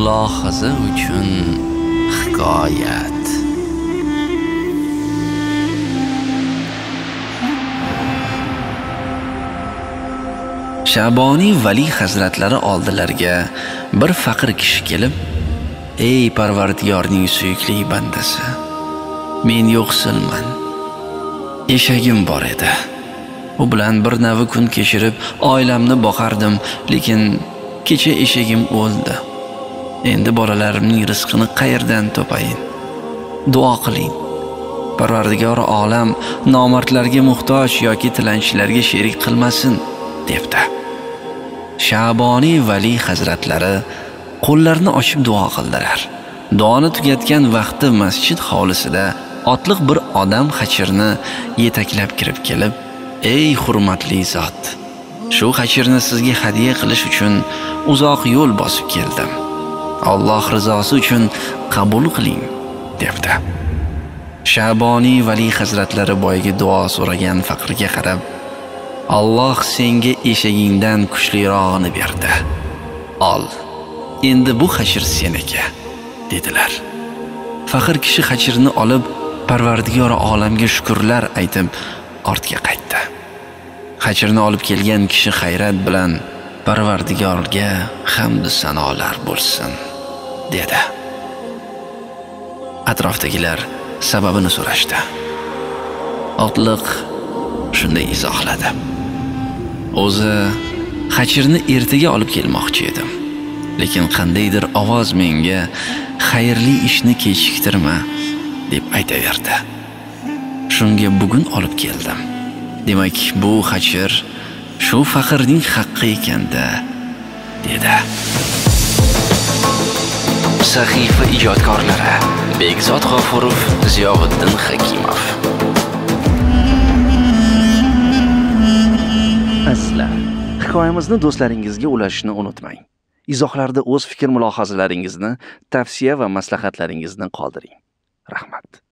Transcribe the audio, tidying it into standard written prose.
Mulohaza uchun hikoyat. Shaboniy vali hazratlari oldilariga bir faqir kishi kelib, "Ey Parvardigorning suyukli bandasi, men yo'qsilman. Eshagim bor edi. U bilan bir navi kun kechirib, oilamni boqardim, lekin kecha eshagim o'ldi. Endi bolalarimning rizqini qayerdan topayin? Duo qiling. Parvardigori olam nomardlarga muhtoj yoki tilanchilarga sherik qilmasin" debdi. Shaboniy vali hazratlari qo'llarini ochib duo qildilar. Duoni tugatgan vaqtda masjid hovlisida otliq bir odam xachirni yetaklab kirib kelib, "Ey hurmatli zot, shu xachirni sizga hadiya qilish uchun uzoq yo'l bosib keldim. Alloh rizosi uchun qabul qiling" debdi. Shaboniy vali hazratlari boyagi duo so'ragan faqirga qarab, "Alloh senga eshagingdan kuchlirog'ini berdi. Ol. Endi bu xachir seniki" dedilar. Faqir kishi xachirni olib Parvardigor olamga shukrlar aytib ortga qaytdi. Xachirni olib kelgan kishi hayrat bilan "Parvardigorga hamd sanolar bo'lsin" dedi. Atrofdagilar sababini so'rashdi. Otliq shunday izohladi: "O'zi xachirni ertaga olib kelmoqchi edim, lekin qandaydir ovoz menga xayrli ishni kechiktirma deb aytaverdi. Shunga bugun olib keldim. Demak, bu xachir shu faqirning haqqi ekanda" dedi. Sahifa ijodkorlari Bekzod G'ofurov, Ziyovuddin Hakimov. Aslan. Hikoyamizni do'stlaringizga ulashishni unutmang. Izohlarda o'z fikr-mulohazalaringizni, tavsiya va maslahatlaringizni qoldiring. Rahmat.